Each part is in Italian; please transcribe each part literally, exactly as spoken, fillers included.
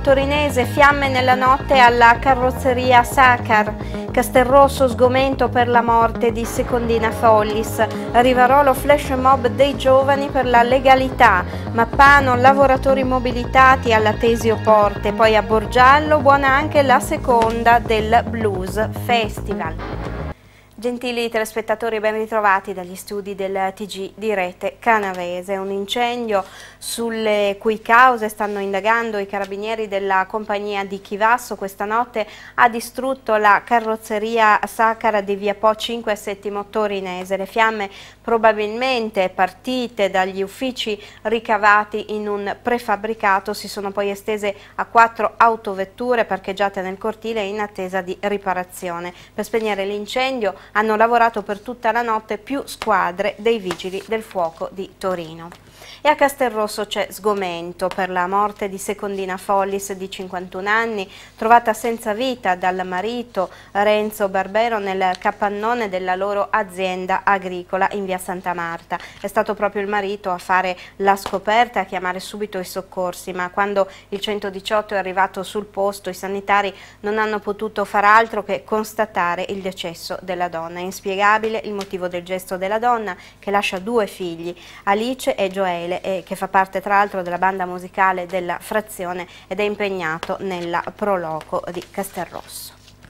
torinese, fiamme nella notte alla carrozzeria Sacar. Castelrosso, sgomento per la morte di Secondina Follis. Rivarolo, flash mob dei giovani per la legalità. Mappano, lavoratori mobilitati alla Tesio Porte. Poi a Borgiallo, buona anche la seconda del Blues Festival. Gentili telespettatori, ben ritrovati dagli studi del T G di Rete Canavese. Un incendio sulle cui cause stanno indagando i carabinieri della compagnia di Chivasso questa notte ha distrutto la carrozzeria Sacara di via Po cinque e Settimo Torinese. Le fiamme probabilmente partite dagli uffici ricavati in un prefabbricato si sono poi estese a quattro autovetture parcheggiate nel cortile in attesa di riparazione. Per spegnere l'incendio hanno lavorato per tutta la notte più squadre dei Vigili del Fuoco di Torino. E a Castelrosso c'è sgomento per la morte di Secondina Follis di cinquantuno anni, trovata senza vita dal marito Renzo Barbero nel capannone della loro azienda agricola in via Santa Marta. È stato proprio il marito a fare la scoperta e a chiamare subito i soccorsi, ma quando il centodiciotto è arrivato sul posto i sanitari non hanno potuto far altro che constatare il decesso della donna. È inspiegabile il motivo del gesto della donna, che lascia due figli, Alice e Gioele, e che fa parte tra l'altro della banda musicale della frazione ed è impegnato nella Proloco di Castelrosso.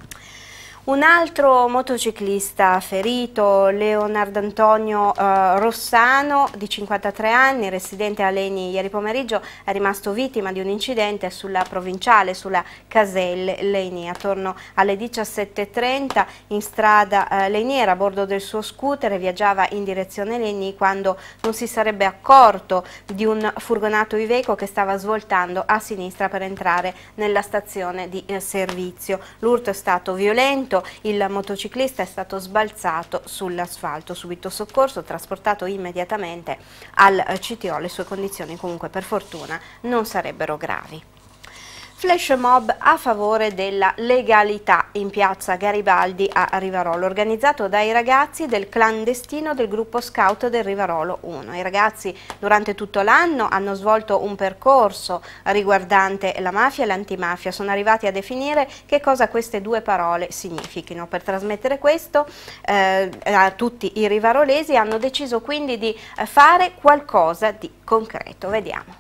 Un altro motociclista ferito, Leonardo Antonio eh, Rossano, di cinquantatré anni, residente a Leni ieri pomeriggio, è rimasto vittima di un incidente sulla provinciale, sulla Caselle Leni. Attorno alle diciassette e trenta in strada eh, Leniera, a bordo del suo scooter, viaggiava in direzione Leni quando non si sarebbe accorto di un furgonato Iveco che stava svoltando a sinistra per entrare nella stazione di eh, servizio. L'urto è stato violento. Il motociclista è stato sbalzato sull'asfalto, subito soccorso, trasportato immediatamente al C T O. Le sue condizioni comunque per fortuna non sarebbero gravi. Flash mob a favore della legalità in piazza Garibaldi a Rivarolo, organizzato dai ragazzi del clandestino del gruppo scout del Rivarolo uno. I ragazzi durante tutto l'anno hanno svolto un percorso riguardante la mafia e l'antimafia, sono arrivati a definire che cosa queste due parole significhino. Per trasmettere questo eh, a tutti i rivarolesi hanno deciso quindi di fare qualcosa di concreto. Vediamo.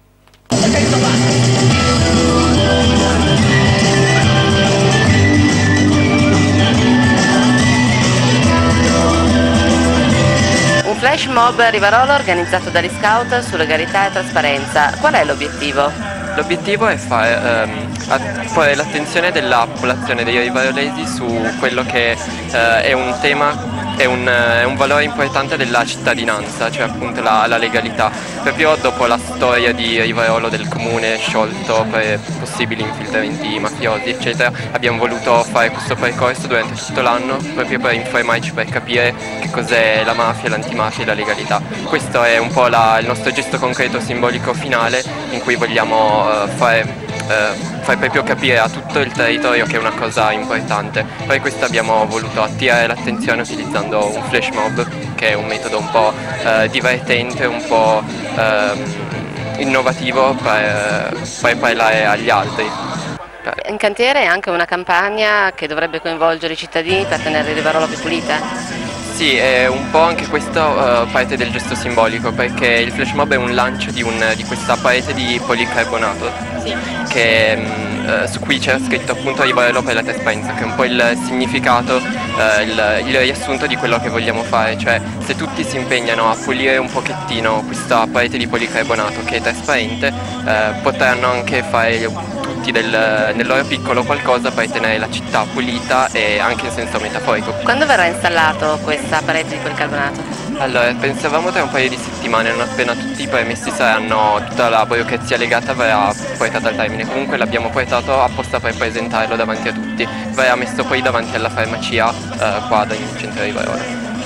Un flash mob a Rivarolo organizzato dagli scout su legalità e trasparenza. Qual è l'obiettivo? L'obiettivo è fare ehm, porre l'attenzione della popolazione dei rivarolesi su quello che eh, è un tema, è un, è un valore importante della cittadinanza, cioè appunto la, la legalità. Proprio dopo la storia di Rivarolo, del comune sciolto per possibili infiltramenti mafiosi eccetera, abbiamo voluto fare questo percorso durante tutto l'anno proprio per informarci, per capire che cos'è la mafia, l'antimafia e la legalità. Questo è un po' la, il nostro gesto concreto simbolico finale in cui vogliamo uh, fare Uh, fai proprio capire a tutto il territorio che è una cosa importante. Per questo abbiamo voluto attirare l'attenzione utilizzando un flash mob, che è un metodo un po' uh, divertente, un po' uh, innovativo per, per parlare agli altri. In cantiere è anche una campagna che dovrebbe coinvolgere i cittadini per tenere Rivarolo più pulita? Sì, è un po' anche questo uh, parte del gesto simbolico, perché il flash mob è un lancio di, un, di questa parete di policarbonato, sì, che, um, uh, su cui c'era scritto appunto Rivarolo per la trasparenza, che è un po' il significato, uh, il, il riassunto di quello che vogliamo fare, cioè se tutti si impegnano a pulire un pochettino questa parete di policarbonato che è trasparente, uh, potranno anche fare Del, nel loro piccolo qualcosa per tenere la città pulita e anche in senso metaforico. Quando verrà installato questa parete di policarbonato? Allora, pensavamo tra un paio di settimane, non appena tutti i permessi saranno, tutta la burocrazia legata verrà portata al termine. Comunque l'abbiamo portato apposta per presentarlo davanti a tutti. Verrà messo poi davanti alla farmacia eh, qua in centro di Verona.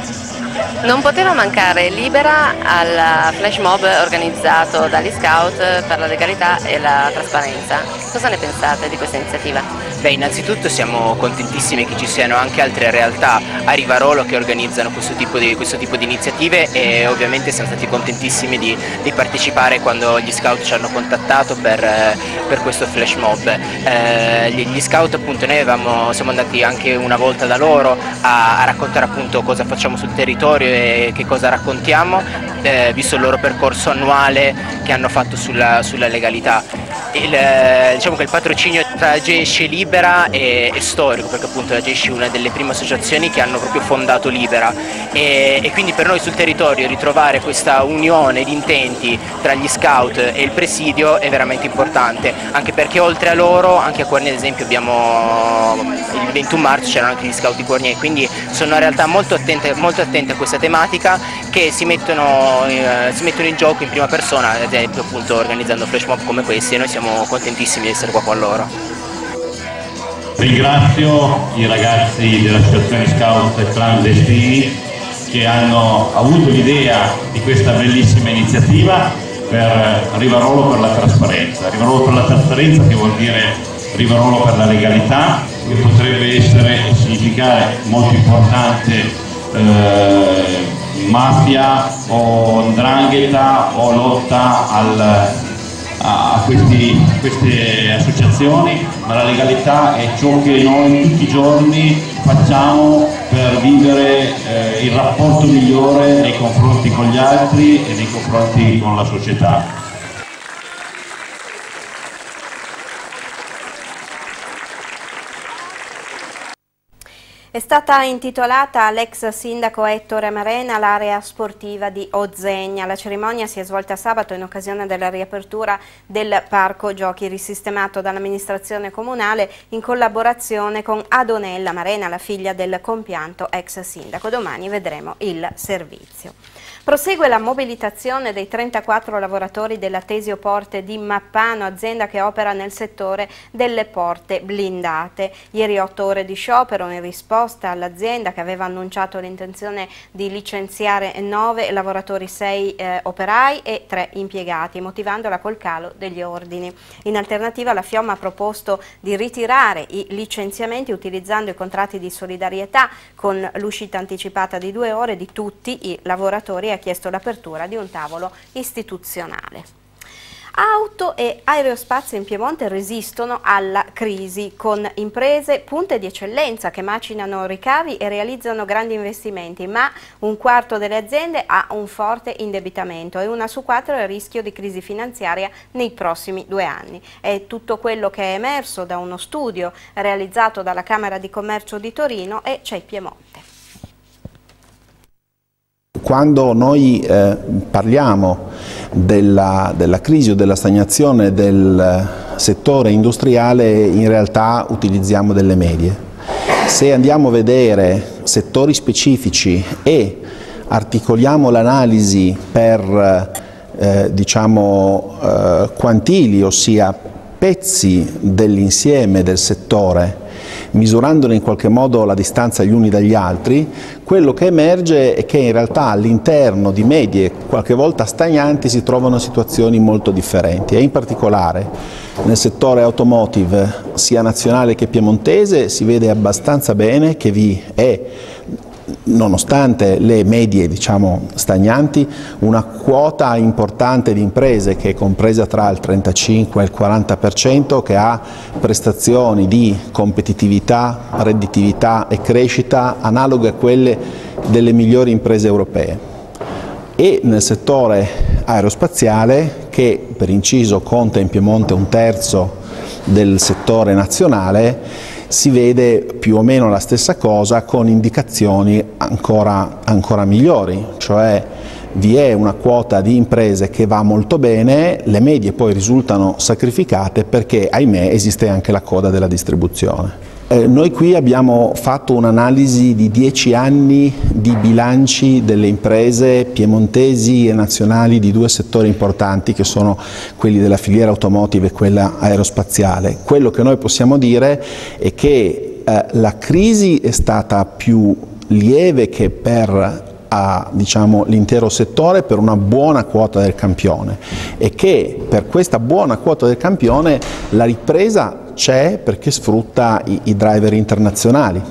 Non poteva mancare Libera al flash mob organizzato dagli scout per la legalità e la trasparenza. Cosa ne pensate di questa iniziativa? Beh, innanzitutto siamo contentissimi che ci siano anche altre realtà a Rivarolo che organizzano questo tipo di, questo tipo di iniziative, e ovviamente siamo stati contentissimi di, di partecipare quando gli scout ci hanno contattato per, per questo flash mob. Eh, gli, gli scout, appunto, noi avevamo, siamo andati anche una volta da loro a, a raccontare appunto cosa facciamo sul territorio e che cosa raccontiamo, eh, visto il loro percorso annuale che hanno fatto sulla, sulla legalità. Il, diciamo che il patrocinio tra Gesci e Libera è, è storico, perché appunto la Gesci è una delle prime associazioni che hanno proprio fondato Libera, e, e quindi per noi sul territorio ritrovare questa unione di intenti tra gli scout e il presidio è veramente importante, anche perché oltre a loro anche a Quarnie ad esempio abbiamo il ventuno marzo c'erano anche gli scout di Quarnie, quindi sono una realtà molto attente, molto attente a questa tematica, che si mettono, eh, si mettono in gioco in prima persona, ad esempio appunto organizzando flash mob come questi, e noi siamo contentissimi di essere qua con loro. Ringrazio i ragazzi dell'associazione Scout Clandestini che hanno avuto l'idea di questa bellissima iniziativa per Rivarolo per la trasparenza. Rivarolo per la trasparenza che vuol dire Rivarolo per la legalità, che potrebbe essere e significare molto importante eh, mafia o 'ndrangheta o lotta al a questi, queste associazioni, ma la legalità è ciò che noi tutti i giorni facciamo per vivere eh, il rapporto migliore nei confronti con gli altri e nei confronti con la società. È stata intitolata all'ex sindaco Ettore Marena l'area sportiva di Ozegna. La cerimonia si è svolta sabato in occasione della riapertura del parco giochi risistemato dall'amministrazione comunale in collaborazione con Adonella Marena, la figlia del compianto ex sindaco. Domani vedremo il servizio. Prosegue la mobilitazione dei trentaquattro lavoratori della Tesio Porte di Mappano, azienda che opera nel settore delle porte blindate. Ieri otto ore di sciopero in risposta all'azienda che aveva annunciato l'intenzione di licenziare nove lavoratori, sei eh, operai e tre impiegati, motivandola col calo degli ordini. In alternativa la FIOM ha proposto di ritirare i licenziamenti utilizzando i contratti di solidarietà con l'uscita anticipata di due ore di tutti i lavoratori e ha chiesto l'apertura di un tavolo istituzionale. Auto e aerospazio in Piemonte resistono alla crisi, con imprese punte di eccellenza che macinano ricavi e realizzano grandi investimenti, ma un quarto delle aziende ha un forte indebitamento e una su quattro è a rischio di crisi finanziaria nei prossimi due anni. È tutto quello che è emerso da uno studio realizzato dalla Camera di Commercio di Torino e C E I Piemonte. Quando noi eh, parliamo della, della crisi o della stagnazione del settore industriale, in realtà utilizziamo delle medie. Se andiamo a vedere settori specifici e articoliamo l'analisi per eh, diciamo, eh, quantili, ossia pezzi dell'insieme del settore, misurandone in qualche modo la distanza gli uni dagli altri, quello che emerge è che in realtà all'interno di medie qualche volta stagnanti si trovano situazioni molto differenti, e in particolare nel settore automotive sia nazionale che piemontese si vede abbastanza bene che vi è, nonostante le medie diciamo stagnanti, una quota importante di imprese che è compresa tra il trentacinque e il quaranta per cento che ha prestazioni di competitività, redditività e crescita analoghe a quelle delle migliori imprese europee. E nel settore aerospaziale, che per inciso conta in Piemonte un terzo del settore nazionale, si vede più o meno la stessa cosa con indicazioni ancora, ancora migliori, cioè vi è una quota di imprese che va molto bene, le medie poi risultano sacrificate perché, ahimè, esiste anche la coda della distribuzione. Eh, noi qui abbiamo fatto un'analisi di dieci anni di bilanci delle imprese piemontesi e nazionali di due settori importanti che sono quelli della filiera automotive e quella aerospaziale. Quello che noi possiamo dire è che eh, la crisi è stata più lieve che per a, diciamo, l'intero settore per una buona quota del campione, e che per questa buona quota del campione la ripresa c'è perché sfrutta i, i driver internazionali.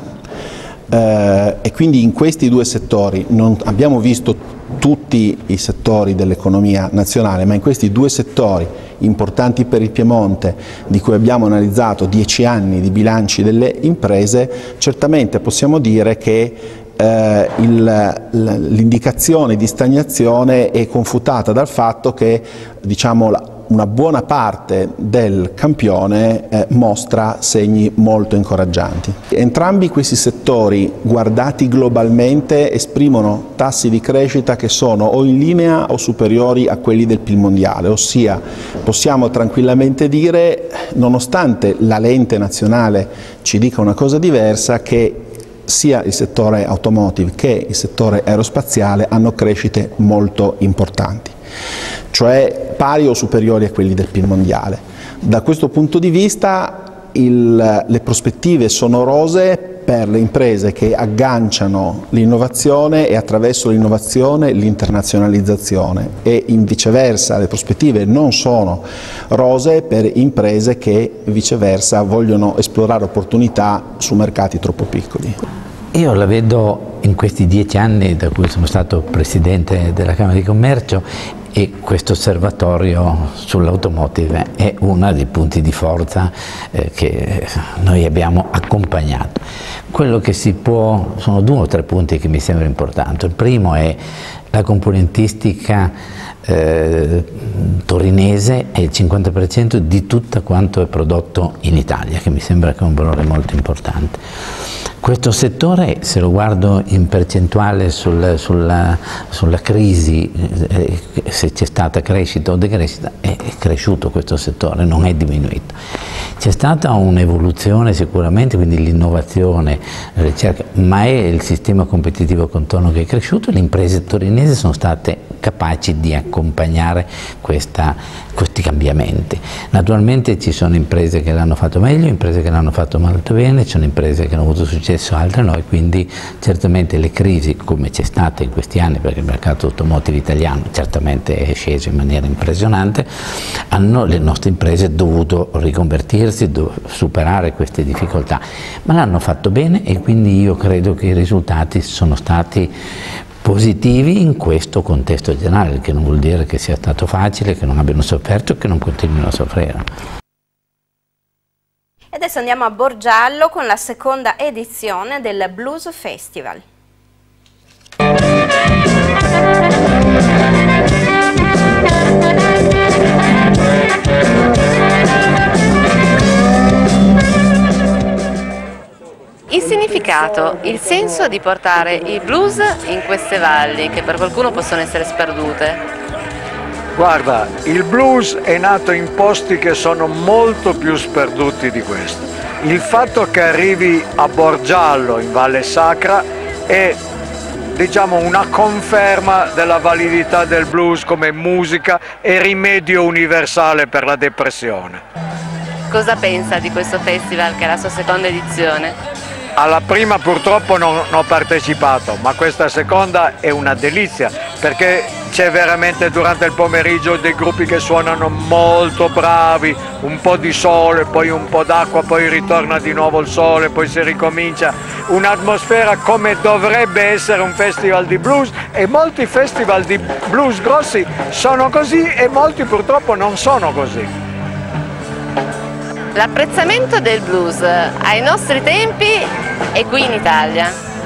Eh, e quindi in questi due settori non abbiamo visto tutti i settori dell'economia nazionale, ma in questi due settori importanti per il Piemonte, di cui abbiamo analizzato dieci anni di bilanci delle imprese, certamente possiamo dire che eh, l'indicazione di stagnazione è confutata dal fatto che, diciamo, la, una buona parte del campione eh, mostra segni molto incoraggianti. Entrambi questi settori, guardati globalmente, esprimono tassi di crescita che sono o in linea o superiori a quelli del P I L mondiale, ossia possiamo tranquillamente dire, nonostante la lente nazionale ci dica una cosa diversa, che sia il settore automotive che il settore aerospaziale hanno crescite molto importanti, cioè pari o superiori a quelli del P I L mondiale. Da questo punto di vista il, le prospettive sono rosee per le imprese che agganciano l'innovazione e attraverso l'innovazione l'internazionalizzazione, e in viceversa le prospettive non sono rosee per imprese che viceversa vogliono esplorare opportunità su mercati troppo piccoli. Io la vedo in questi dieci anni da cui sono stato Presidente della Camera di Commercio, e questo osservatorio sull'automotive è uno dei punti di forza eh, che noi abbiamo accompagnato. Quello che si può, sono due o tre punti che mi sembra importante. Il primo è la componentistica eh, torinese è il cinquanta per cento di tutto quanto è prodotto in Italia, che mi sembra che è un valore molto importante. Questo settore, se lo guardo in percentuale sul, sulla, sulla crisi, eh, se c'è stata crescita o decrescita, è cresciuto questo settore, non è diminuito. C'è stata un'evoluzione sicuramente, quindi l'innovazione, la ricerca, ma è il sistema competitivo contorno che è cresciuto, le imprese torinesi sono state capaci di accompagnare questa, questi cambiamenti. Naturalmente ci sono imprese che l'hanno fatto meglio, imprese che l'hanno fatto molto bene, ci sono imprese che hanno avuto successo, altre no, e quindi certamente le crisi, come c'è stata in questi anni, perché il mercato automotive italiano certamente è sceso in maniera impressionante, hanno le nostre imprese dovuto riconvertirsi, dovuto superare queste difficoltà, ma l'hanno fatto bene, e quindi io credo che i risultati sono stati positivi in questo contesto generale, che non vuol dire che sia stato facile, che non abbiano sofferto e che non continuino a soffrire. E adesso andiamo a Borgiallo con la seconda edizione del Blues Festival. Il significato, il senso di portare il blues in queste valli che per qualcuno possono essere sperdute. Guarda, il blues è nato in posti che sono molto più sperduti di questo. Il fatto che arrivi a Borgiallo in Valle Sacra è, diciamo, una conferma della validità del blues come musica e rimedio universale per la depressione. Cosa pensa di questo festival, che è la sua seconda edizione? Alla prima purtroppo non, non ho partecipato, ma questa seconda è una delizia, perché c'è veramente durante il pomeriggio dei gruppi che suonano molto bravi, un po' di sole, poi un po' d'acqua, poi ritorna di nuovo il sole, poi si ricomincia, un'atmosfera come dovrebbe essere un festival di blues, e molti festival di blues grossi sono così e molti purtroppo non sono così. L'apprezzamento del blues ai nostri tempi e qui in Italia.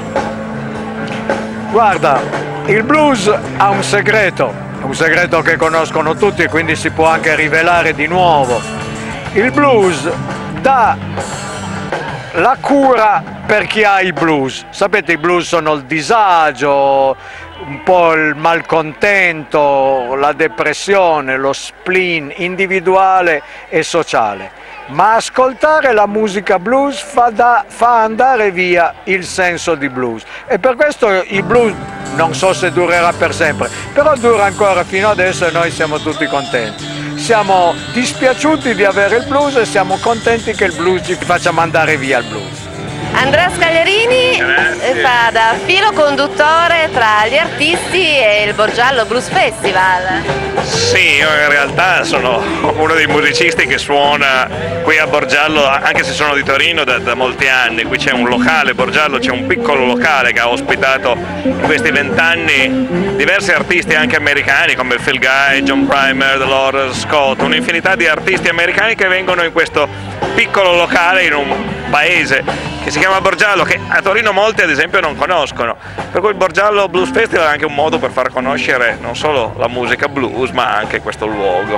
Guarda, il blues ha un segreto, un segreto che conoscono tutti e quindi si può anche rivelare di nuovo. Il blues dà la cura per chi ha il blues. Sapete, i blues sono il disagio, un po' il malcontento, la depressione, lo spleen individuale e sociale. Ma ascoltare la musica blues fa, da, fa andare via il senso di blues, e per questo il blues non so se durerà per sempre, però dura ancora fino adesso e noi siamo tutti contenti. Siamo dispiaciuti di avere il blues e siamo contenti che il blues ci faccia mandare via il blues. Andrea Scagliarini Grazie. fa da filo conduttore tra gli artisti e il Borgiallo Blues Festival. Sì, io in realtà sono uno dei musicisti che suona qui a Borgiallo, anche se sono di Torino da, da molti anni. Qui c'è un locale, Borgiallo c'è un piccolo locale che ha ospitato in questi vent'anni diversi artisti anche americani come Phil Guy, John Primer, Dolores Scott, un'infinità di artisti americani che vengono in questo piccolo locale in un paese che si chiama Borgiallo, che a Torino molti ad esempio non conoscono, per cui il Borgiallo Blues Festival è anche un modo per far conoscere non solo la musica blues ma anche questo luogo.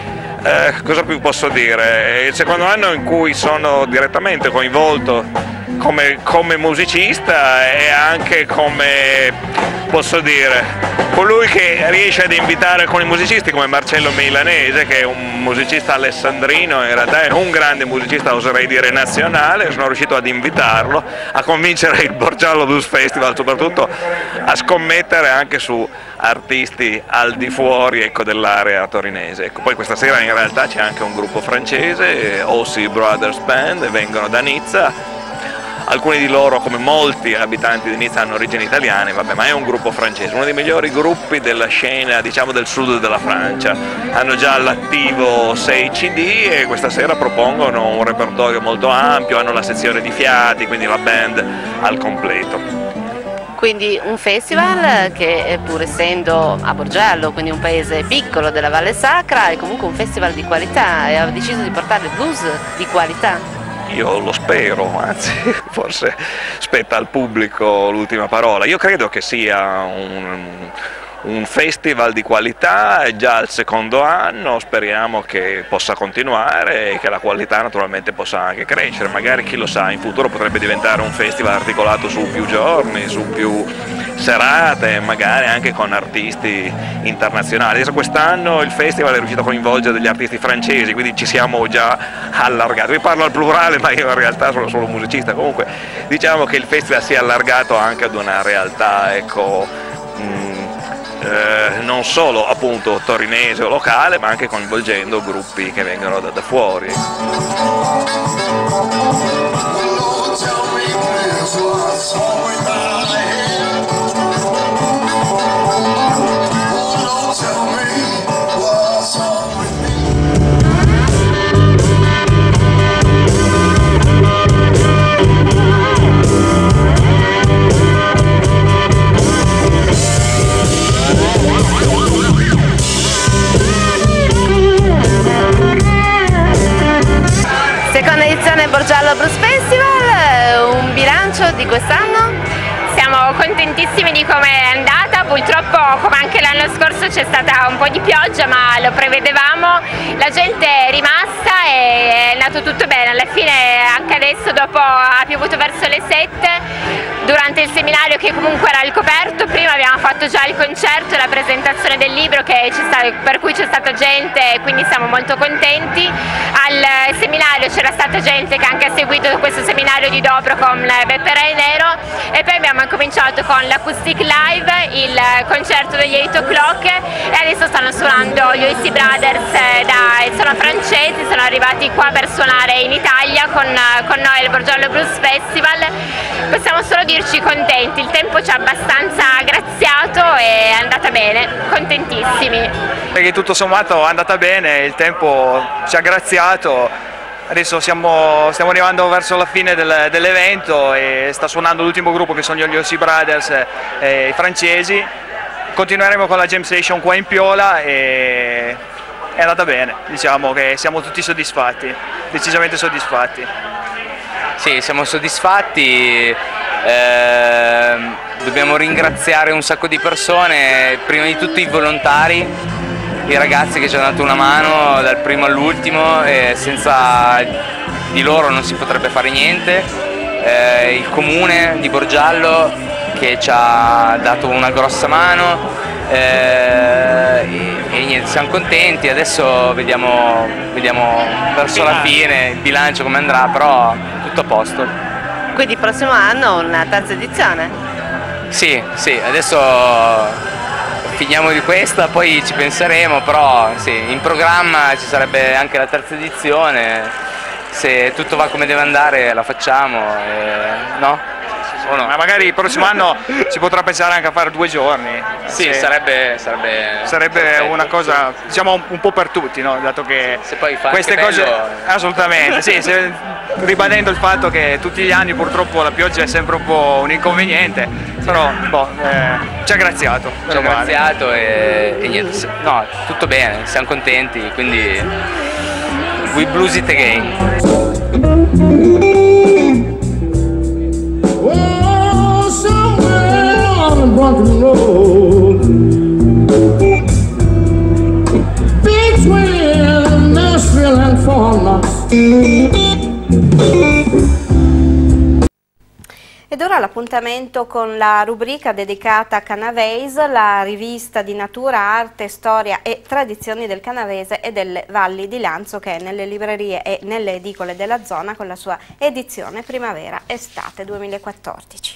Eh, cosa più posso dire? È il secondo anno in cui sono direttamente coinvolto come, come musicista e anche come, posso dire, colui che riesce ad invitare alcuni musicisti come Marcello Milanese, che è un musicista alessandrino, in realtà è un grande musicista, oserei dire nazionale. Sono riuscito ad invitarlo, a convincere il Borgiallo Blues Festival soprattutto a scommettere anche su artisti al di fuori, ecco, dell'area torinese. Ecco, poi questa sera in realtà c'è anche un gruppo francese, O C Brothers Band, e vengono da Nizza. Alcuni di loro, come molti abitanti di Nizza, hanno origini italiane, vabbè, ma è un gruppo francese, uno dei migliori gruppi della scena, diciamo, del sud della Francia. Hanno già all'attivo sei C D e questa sera propongono un repertorio molto ampio, hanno la sezione di fiati, quindi la band al completo. Quindi un festival che, pur essendo a Borgiallo, quindi un paese piccolo della Valle Sacra, è comunque un festival di qualità e ha deciso di portare il blues di qualità. Io lo spero, anzi forse spetta al pubblico l'ultima parola. Io credo che sia un, un festival di qualità, è già il secondo anno, speriamo che possa continuare e che la qualità naturalmente possa anche crescere. Magari, chi lo sa, in futuro potrebbe diventare un festival articolato su più giorni, su più serate, magari anche con artisti internazionali. Adesso quest'anno il festival è riuscito a coinvolgere degli artisti francesi, quindi ci siamo già allargati. Io parlo al plurale, ma io in realtà sono solo musicista. Comunque diciamo che il festival si è allargato anche ad una realtà, ecco, mh, eh, non solo appunto torinese o locale, ma anche coinvolgendo gruppi che vengono da, da fuori. Seconda edizione Borgiallo Blues Festival, un bilancio di quest'anno? Siamo contentissimi di come è andata, purtroppo come anche l'anno scorso c'è stata un po' di pioggia, ma lo prevedevamo, la gente è rimasta e è andato tutto bene. Alla fine, anche adesso, dopo ha piovuto verso le sette, durante il seminario che comunque era al coperto. Prima abbiamo fatto già il concerto e la presentazione del libro che stato, per cui c'è stata gente, quindi siamo molto contenti. Al seminario c'era stata gente che anche ha seguito questo seminario di Dobro con Beppe Re Nero, e poi abbiamo cominciato con l'Acoustic Live, il concerto degli eight o'clock, e adesso stanno suonando gli O C Brothers, da, sono francesi, sono arrivati qua per suonare in Italia con, con noi al Borgiallo Blues Festival. Possiamo solo dirci contenti, il tempo ci ha abbastanza graziato e è andata bene, contentissimi. Perché tutto sommato è andata bene, il tempo ci ha graziato, adesso siamo, stiamo arrivando verso la fine del, dell'evento e sta suonando l'ultimo gruppo che sono gli O C Brothers, eh, i francesi. Continueremo con la jam session qua in Piola e è andata bene, diciamo che siamo tutti soddisfatti, decisamente soddisfatti. Sì, siamo soddisfatti, eh, dobbiamo ringraziare un sacco di persone, prima di tutto i volontari, i ragazzi che ci hanno dato una mano dal primo all'ultimo, e senza di loro non si potrebbe fare niente, eh, il comune di Borgiallo che ci ha dato una grossa mano, eh, e, e niente, siamo contenti. Adesso vediamo, vediamo verso la fine il bilancio come andrà, però tutto a posto. Quindi il prossimo anno una terza edizione? Sì, sì, adesso finiamo di questa, poi ci penseremo, però sì, in programma ci sarebbe anche la terza edizione se tutto va come deve andare la facciamo, e, no? O no? Ma magari il prossimo anno si potrà pensare anche a fare due giorni. Sì, se, sarebbe, sarebbe, sarebbe perfetto, una cosa, diciamo, un, un po' per tutti, no? Dato che se poi fa queste anche cose, bello, assolutamente, sì, se, ribadendo il fatto che tutti gli anni purtroppo la pioggia è sempre un po' un inconveniente, però boh, eh, ci ha graziato. ci ha graziato e, e niente, no, tutto bene, siamo contenti, quindi we blues it again. Oh, somewhere on a bumpy road between Nashville and Falmouth. Ed ora l'appuntamento con la rubrica dedicata a Canavese, la rivista di natura, arte, storia e tradizioni del Canavese e delle Valli di Lanzo, che è nelle librerie e nelle edicole della zona con la sua edizione primavera-estate duemilaquattordici.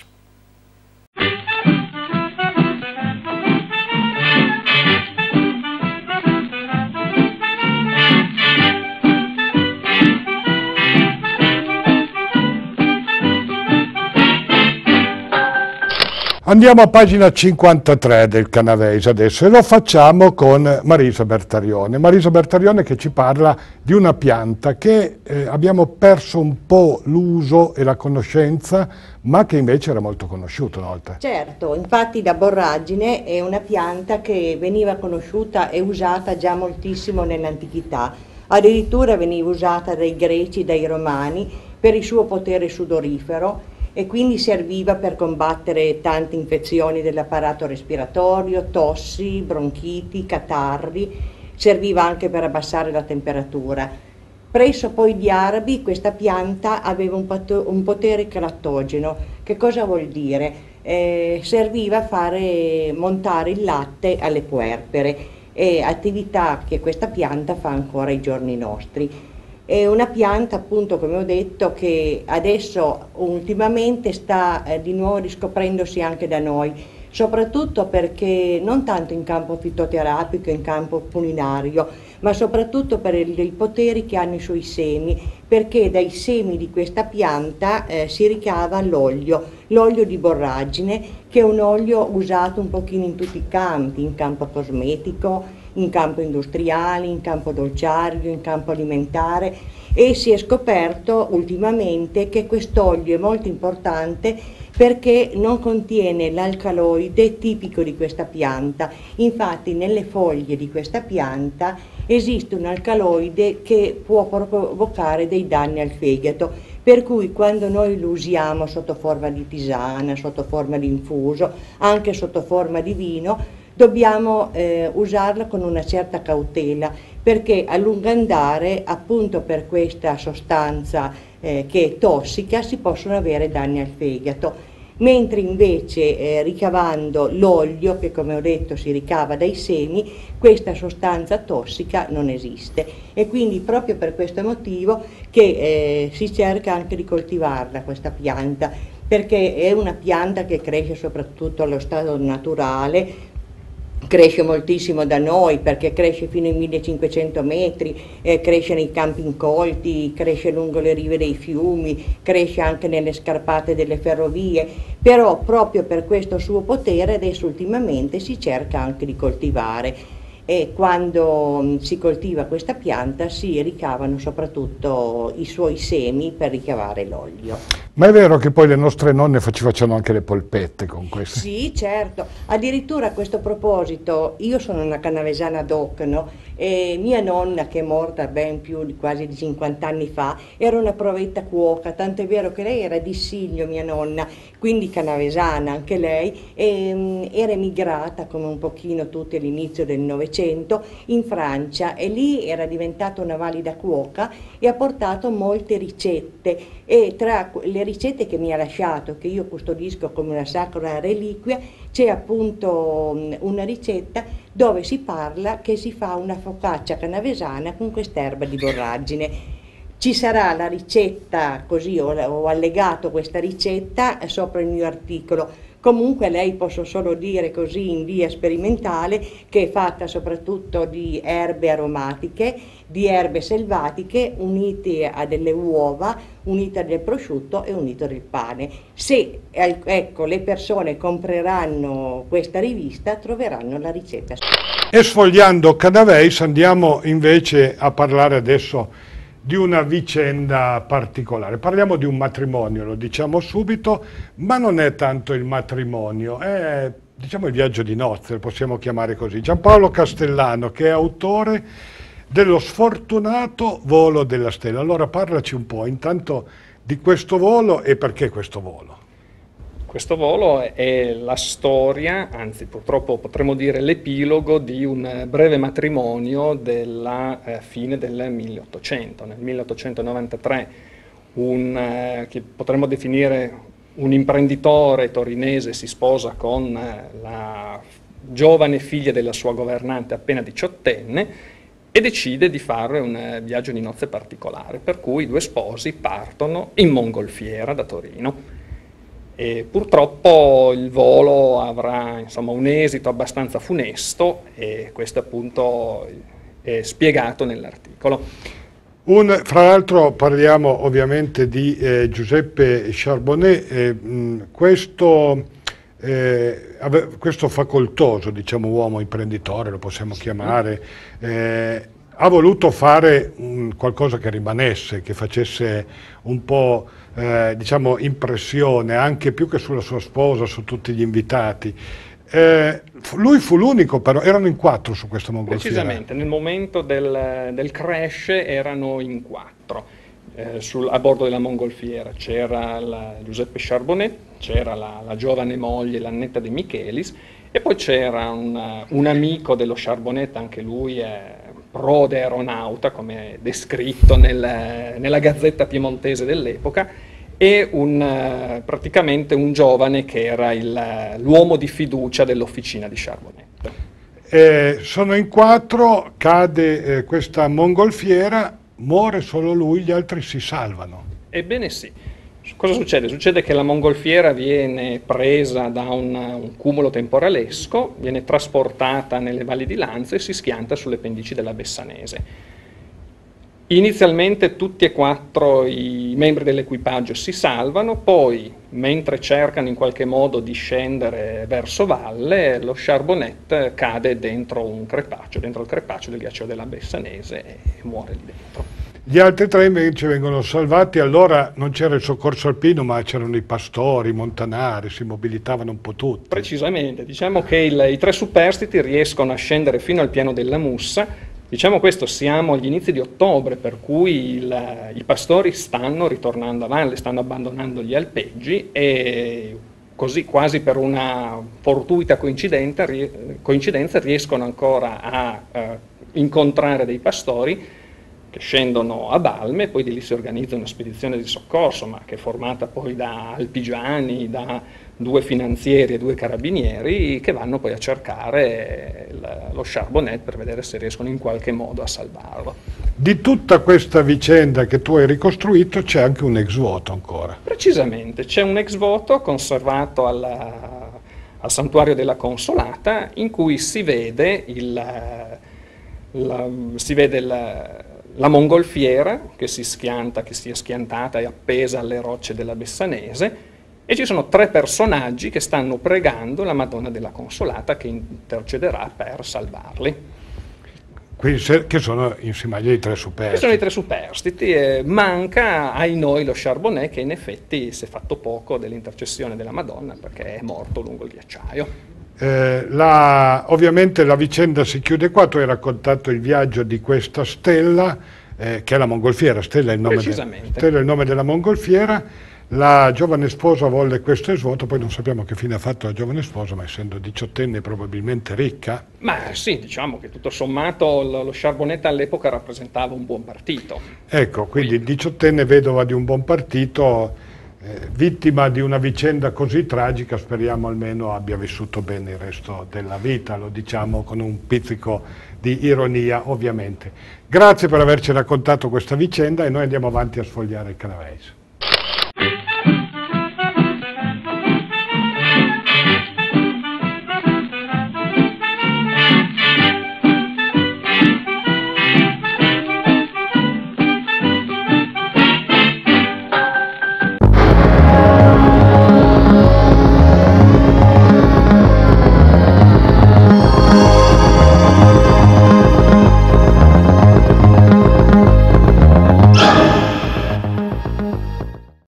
Andiamo a pagina cinquantatré del Canavese adesso e lo facciamo con Marisa Bertarione. Marisa Bertarione che ci parla di una pianta che eh, abbiamo perso un po' l'uso e la conoscenza, ma che invece era molto conosciuta una volta. Certo, infatti la borragine è una pianta che veniva conosciuta e usata già moltissimo nell'antichità. Addirittura veniva usata dai greci, dai romani, per il suo potere sudorifero, e quindi serviva per combattere tante infezioni dell'apparato respiratorio, tossi, bronchiti, catarri, serviva anche per abbassare la temperatura. Presso poi gli arabi questa pianta aveva un, un potere crattogeno. Che cosa vuol dire? Eh, serviva a fare montare il latte alle puerpere, e attività che questa pianta fa ancora ai giorni nostri. È una pianta, appunto, come ho detto, che adesso ultimamente sta eh, di nuovo riscoprendosi anche da noi, soprattutto perché non tanto in campo fitoterapico, in campo culinario, ma soprattutto per il, i poteri che hanno i suoi semi, perché dai semi di questa pianta eh, si ricava l'olio, l'olio di borragine, che è un olio usato un pochino in tutti i campi, in campo cosmetico, in campo industriale, in campo dolciario, in campo alimentare, e si è scoperto ultimamente che quest'olio è molto importante perché non contiene l'alcaloide tipico di questa pianta. Infatti nelle foglie di questa pianta esiste un alcaloide che può provocare dei danni al fegato, per cui quando noi lo usiamo sotto forma di tisana, sotto forma di infuso, anche sotto forma di vino, dobbiamo eh, usarla con una certa cautela, perché a lungo andare, appunto per questa sostanza eh, che è tossica, si possono avere danni al fegato, mentre invece eh, ricavando l'olio, che come ho detto si ricava dai semi, questa sostanza tossica non esiste, e quindi proprio per questo motivo che eh, si cerca anche di coltivarla questa pianta, perché è una pianta che cresce soprattutto allo stato naturale. Cresce moltissimo da noi perché cresce fino ai millecinquecento metri, eh, cresce nei campi incolti, cresce lungo le rive dei fiumi, cresce anche nelle scarpate delle ferrovie, però proprio per questo suo potere adesso ultimamente si cerca anche di coltivare, e quando mh, si coltiva questa pianta si ricavano soprattutto i suoi semi per ricavare l'olio. Ma è vero che poi le nostre nonne facevano anche le polpette con questo? Sì, certo. Addirittura a questo proposito, io sono una canavesana doc, no? E mia nonna, che è morta ben più di quasi di cinquanta anni fa, era una provetta cuoca, tanto è vero che lei era di Siglio, mia nonna, quindi canavesana anche lei, e um, era emigrata, come un pochino tutti all'inizio del Novecento, in Francia, e lì era diventata una valida cuoca e ha portato molte ricette, e tra le ricette che mi ha lasciato, che io custodisco come una sacra reliquia, c'è appunto una ricetta dove si parla che si fa una focaccia canavesana con quest'erba di borragine. Ci sarà la ricetta, così ho, ho allegato questa ricetta sopra il mio articolo. Comunque lei posso solo dire così in via sperimentale che è fatta soprattutto di erbe aromatiche di erbe selvatiche unite a delle uova, unite del prosciutto e unito del pane. Se ecco, le persone compreranno questa rivista troveranno la ricetta. E sfogliando Canaveis andiamo invece a parlare adesso di una vicenda particolare. Parliamo di un matrimonio, lo diciamo subito, ma non è tanto il matrimonio, è diciamo il viaggio di nozze, lo possiamo chiamare così. Giampaolo Castellano, che è autore dello sfortunato volo della stella. Allora parlaci un po' intanto di questo volo e perché questo volo. Questo volo è la storia, anzi purtroppo potremmo dire l'epilogo di un breve matrimonio della eh, fine del milleottocento. Nel milleottocentonovantatré un, eh, che potremmo definire un imprenditore torinese si sposa con eh, la giovane figlia della sua governante appena diciottenne e decide di fare un eh, viaggio di nozze particolare, per cui i due sposi partono in mongolfiera da Torino. E purtroppo il volo avrà insomma, un esito abbastanza funesto e questo appunto è spiegato nell'articolo. Fra l'altro parliamo ovviamente di eh, Giuseppe Charbonnet, eh, mh, questo, eh, questo facoltoso diciamo, uomo imprenditore, lo possiamo chiamare, eh, ha voluto fare un, qualcosa che rimanesse, che facesse un po' eh, diciamo impressione, anche più che sulla sua sposa, su tutti gli invitati. Eh, lui fu l'unico, però erano in quattro su questa mongolfiera. Precisamente, nel momento del, del crash erano in quattro eh, sul, a bordo della mongolfiera. C'era Giuseppe Charbonnet, c'era la, la giovane moglie Lannetta De Michelis e poi c'era un, un amico dello Charbonnet, anche lui è prode aeronauta, come è descritto nel, nella gazzetta piemontese dell'epoca, e un, praticamente un giovane che era l'uomo di fiducia dell'officina di Charbonnet. Eh, sono in quattro, cade eh, questa mongolfiera, muore solo lui, gli altri si salvano. Ebbene sì. Cosa succede? Succede che la mongolfiera viene presa da un, un cumulo temporalesco, viene trasportata nelle valli di Lanzo e si schianta sulle pendici della Bessanese. Inizialmente tutti e quattro i membri dell'equipaggio si salvano, poi mentre cercano in qualche modo di scendere verso valle, lo Charbonnet cade dentro un crepaccio, dentro il crepaccio del ghiaccio della Bessanese e muore lì dentro. Gli altri tre invece vengono salvati, allora non c'era il soccorso alpino ma c'erano i pastori, i montanari, si mobilitavano un po' tutti. Precisamente, diciamo che il, i tre superstiti riescono a scendere fino al piano della Mussa, diciamo questo siamo agli inizi di ottobre, per cui il, i pastori stanno ritornando a valle, stanno abbandonando gli alpeggi e così quasi per una fortuita coincidenza riescono ancora a eh, incontrare dei pastori che scendono a Balme, poi di lì si organizza una spedizione di soccorso, ma che è formata poi da alpigiani, da due finanzieri e due carabinieri che vanno poi a cercare il, lo Charbonnet per vedere se riescono in qualche modo a salvarlo. Di tutta questa vicenda che tu hai ricostruito c'è anche un ex voto ancora. Precisamente, c'è un ex voto conservato alla, al santuario della Consolata in cui si vede il... La, si vede il la mongolfiera che si schianta, che si è schiantata e appesa alle rocce della Bessanese e ci sono tre personaggi che stanno pregando la Madonna della Consolata che intercederà per salvarli. Quindi, che sono insieme agli tre superstiti. Che sono i tre superstiti e manca ai noi lo Charbonnet che in effetti si è fatto poco dell'intercessione della Madonna perché è morto lungo il ghiacciaio. Eh, la, ovviamente la vicenda si chiude qua, tu hai raccontato il viaggio di questa stella, eh, che è la mongolfiera, stella è, il nome de, stella è il nome della mongolfiera, la giovane sposa volle questo esvoto, poi non sappiamo che fine ha fatto la giovane sposa, ma essendo diciottenne probabilmente ricca. Ma sì, diciamo che tutto sommato lo, lo Charbonnet all'epoca rappresentava un buon partito. Ecco, quindi, quindi. diciottenne vedova di un buon partito, Eh, vittima di una vicenda così tragica, speriamo almeno abbia vissuto bene il resto della vita, lo diciamo con un pizzico di ironia ovviamente. Grazie per averci raccontato questa vicenda e noi andiamo avanti a sfogliare il Canaveis.